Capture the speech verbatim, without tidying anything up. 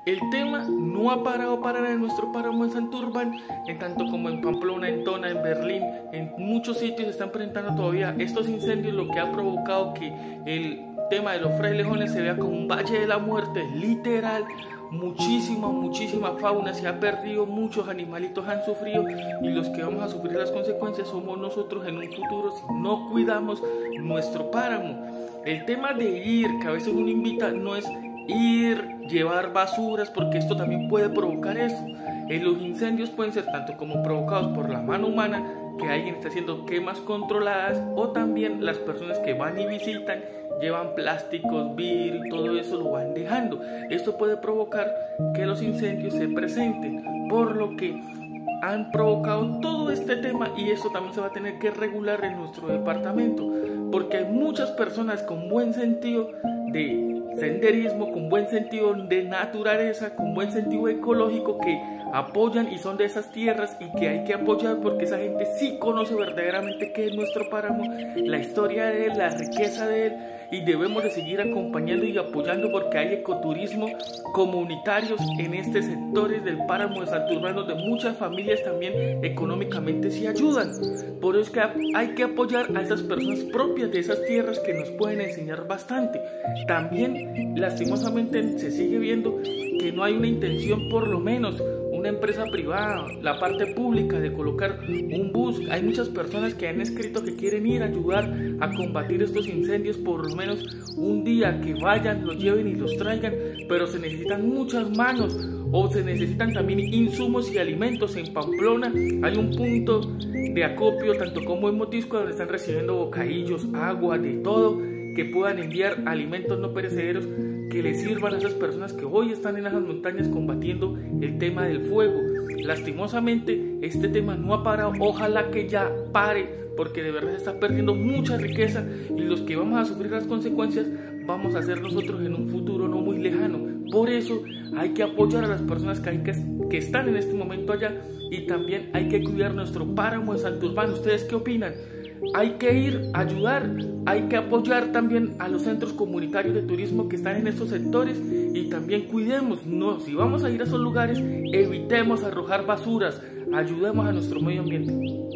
El tema no ha parado para nada en nuestro páramo en Santurbán, en tanto como en Pamplona, en Tona, en Berlín, en muchos sitios se están presentando todavía estos incendios, lo que ha provocado que el tema de los frailejones se vea como un valle de la muerte, literal. Muchísima, muchísima fauna se ha perdido, muchos animalitos han sufrido y los que vamos a sufrir las consecuencias somos nosotros en un futuro si no cuidamos nuestro páramo. El tema de ir, que a veces uno invita, no es ir, llevar basuras, porque esto también puede provocar eso. Eh, los incendios pueden ser tanto como provocados por la mano humana, que alguien está haciendo quemas controladas, o también las personas que van y visitan, llevan plásticos, vidrio y todo eso lo van dejando. Esto puede provocar que los incendios se presenten, por lo que han provocado todo este tema, y esto también se va a tener que regular en nuestro departamento, porque hay muchas personas con buen sentido de senderismo, con buen sentido de naturaleza, con buen sentido ecológico, que apoyan y son de esas tierras y que hay que apoyar, porque esa gente sí conoce verdaderamente qué es nuestro páramo, la historia de él, la riqueza de él, y debemos de seguir acompañando y apoyando, porque hay ecoturismo comunitarios en estos sectores del páramo de Santurbán, donde muchas familias también económicamente se ayudan. Por eso es que hay que apoyar a esas personas propias de esas tierras que nos pueden enseñar bastante. También lastimosamente se sigue viendo que no hay una intención, por lo menos una empresa privada, la parte pública, de colocar un bus. Hay muchas personas que han escrito que quieren ir a ayudar a combatir estos incendios, por lo menos un día que vayan, los lleven y los traigan, pero se necesitan muchas manos, o se necesitan también insumos y alimentos. En Pamplona hay un punto de acopio, tanto como en Motisco, donde están recibiendo bocadillos, agua, de todo, que puedan enviar alimentos no perecederos que les sirvan a esas personas que hoy están en las montañas combatiendo el tema del fuego. Lastimosamente este tema no ha parado, ojalá que ya pare, porque de verdad se está perdiendo mucha riqueza, y los que vamos a sufrir las consecuencias vamos a ser nosotros en un futuro no muy lejano. Por eso hay que apoyar a las personas que, hay que, que están en este momento allá, y también hay que cuidar nuestro páramo de Santurbán. ¿Ustedes qué opinan? Hay que ir a ayudar, hay que apoyar también a los centros comunitarios de turismo que están en estos sectores, y también cuidemos, no, si vamos a ir a esos lugares, evitemos arrojar basuras, ayudemos a nuestro medio ambiente.